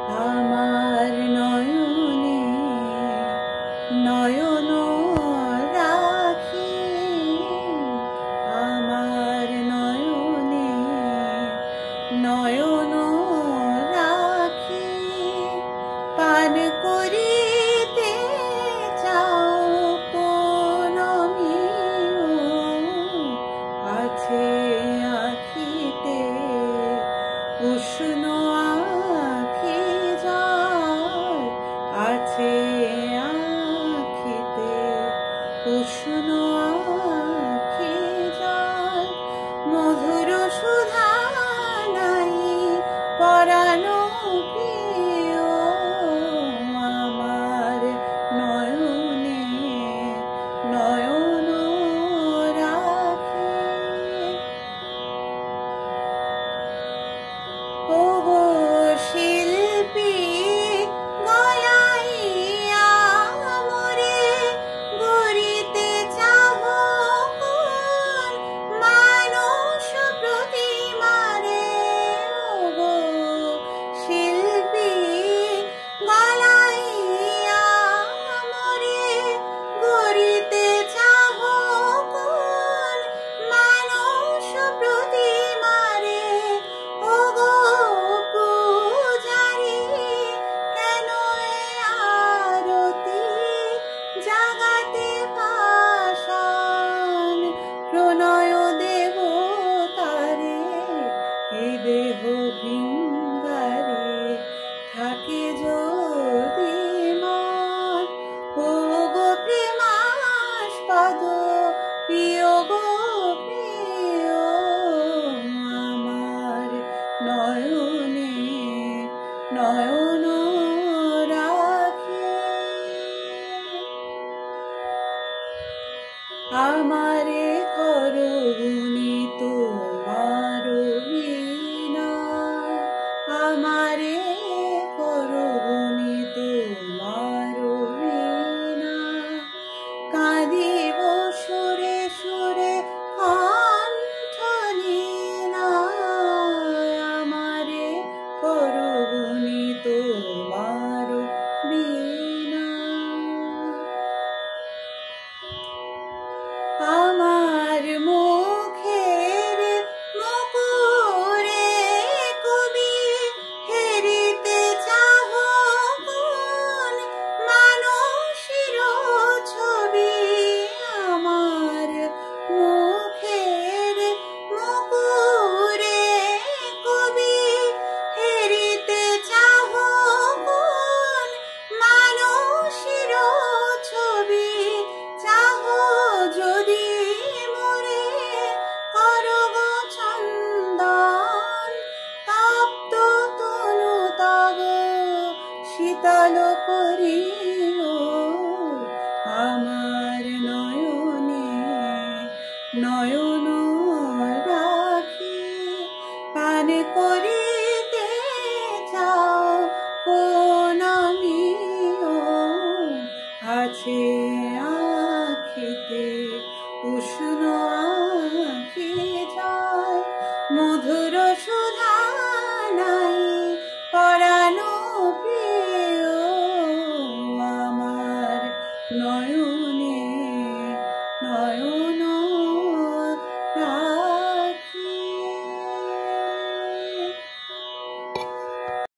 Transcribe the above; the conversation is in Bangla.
আমার নয়নে নয়ন রাখি, আমার নয়নে নয়ন রাখি, পান করিতে চাও কোন আছে আখিতে উষ্ণ আখি জল, আছে আখিতে উষ্ণ আখি জল, মধুর সুধা নাই পরানো প্রিয়, আমার নয়নে নয়ন রাখি। ওগো শিল্পী গয়াইয়া মোরে গড়িতে চাহ কোন মানুষ প্রতিমারে, ওগো শিল্পী গলাইয়া মোরে গড়িতে চাহ কোন মানুষ প্রতিমারে, ওগো পূজারি কেন এ আরতি জাগাতে পাষাণ, প্রণয় দেবতারে এই দেহ ভৃঙ্গারে থাকে যদি মন, ওগো প্রেমাস্পদ প্রিয় গো প্রিয়, আমার নয়নে নয়ন রাখি। আমারে করো গুণী তোমার বিনা, আমারে করো গুণী তোমার বিনা, কাঁদিব সুরে সুরে কণ্ঠলীনা, আমারে করো গুণী তোমার বিনা। আমার মুখের মুকুরে কবি হেরিতে চাহ কোন মানুষের ছবি, আমার মুখের মুকুরে কবি হেরিতে চাহ কোন মানুষের ছবি, চাহ যদি মোরে করো গো চন্দন, তপ্ত তনু তব শীতল করিও, আমার নয়নে নয়ন রাখি, পান করিতে চাও কোন আছে আখিতে উষ্ণ আখি জল, মধুর সুধা নাই পরানো প্রিয়, আমার নয়নে নয়ন রাখি।